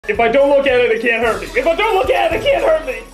If I don't look at it, it can't hurt me. If I don't look at it, it can't hurt me.